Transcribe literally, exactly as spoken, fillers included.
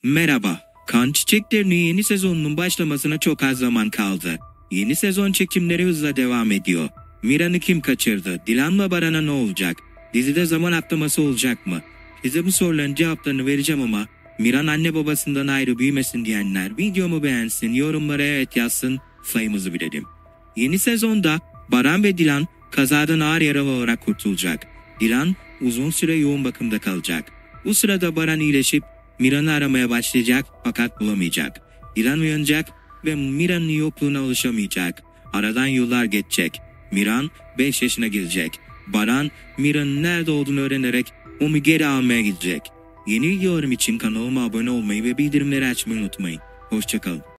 Merhaba. Kan Çiçeklerinin yeni sezonunun başlamasına çok az zaman kaldı. Yeni sezon çekimleri hızla devam ediyor. Miran'ı kim kaçırdı? Dilan'la Baran'a ne olacak? Dizide zaman atlaması olacak mı? Size bu soruların cevaplarını vereceğim ama Miran anne babasından ayrı büyümesin diyenler videomu beğensin, yorumlara evet yazsın, sayımızı bilelim. Yeni sezonda Baran ve Dilan kazadan ağır yaralı olarak kurtulacak. Dilan uzun süre yoğun bakımda kalacak. Bu sırada Baran iyileşip Miran'ı aramaya başlayacak fakat bulamayacak. Dilan uyanacak ve Miran'ın yokluğuna alışamayacak. Aradan yıllar geçecek. Miran beş yaşına girecek. Baran Miran'ın nerede olduğunu öğrenerek onu geri almaya gidecek. Yeni videolarım için kanalıma abone olmayı ve bildirimleri açmayı unutmayın. Hoşçakalın.